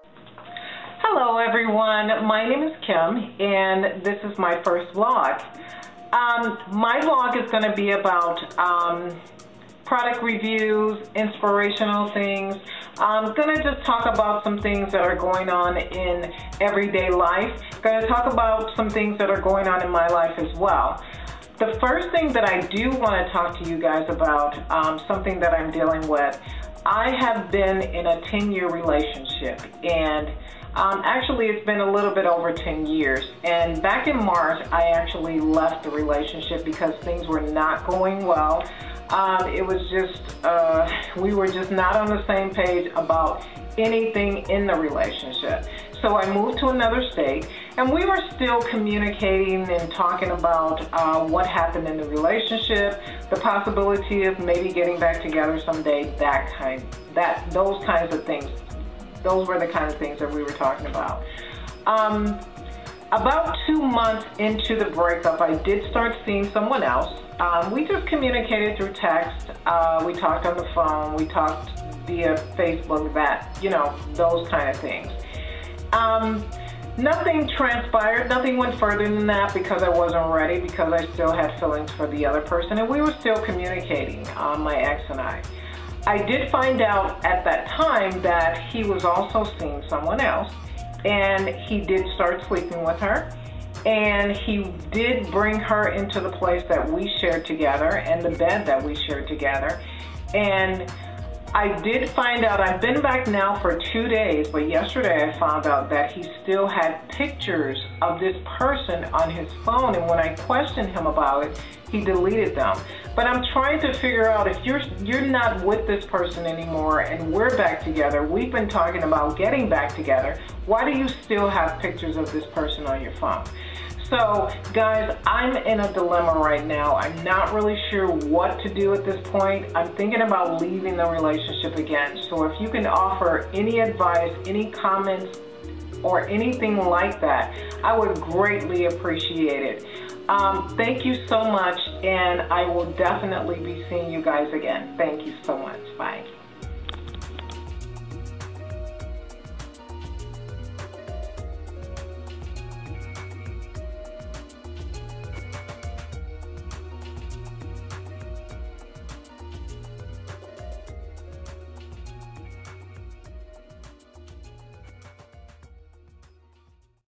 Hello everyone, my name is Kim and this is my first vlog. My vlog is going to be about product reviews, inspirational things. I'm going to just talk about some things that are going on in everyday life. I'm going to talk about some things that are going on in my life as well. The first thing that I do want to talk to you guys about, something that I'm dealing with. I have been in a 10-year relationship, and actually it's been a little bit over 10 years. And back in March, I actually left the relationship because things were not going well. It was just, we were just not on the same page about anything in the relationship. So I moved to another state, and we were still communicating and talking about what happened in the relationship, the possibility of maybe getting back together someday, those kinds of things. Those were the kind of things that we were talking about. About 2 months into the breakup, I did start seeing someone else. We just communicated through text. We talked on the phone. We talked via Facebook, those kind of things. Nothing transpired. Nothing went further than that because I wasn't ready, because I still had feelings for the other person, and we were still communicating, my ex and I. I did find out at that time that he was also seeing someone else, and he did start sleeping with her, and he did bring her into the place that we shared together and the bed that we shared together. And I did find out, I've been back now for 2 days, but yesterday I found out that he still had pictures of this person on his phone, and when I questioned him about it, he deleted them. But I'm trying to figure out, if you're not with this person anymore and we're back together, we've been talking about getting back together, why do you still have pictures of this person on your phone? So guys, I'm in a dilemma right now. I'm not really sure what to do at this point. I'm thinking about leaving the relationship again. So if you can offer any advice, any comments, or anything like that, I would greatly appreciate it. Thank you so much, and I will definitely be seeing you guys again. Thank you so much. Bye.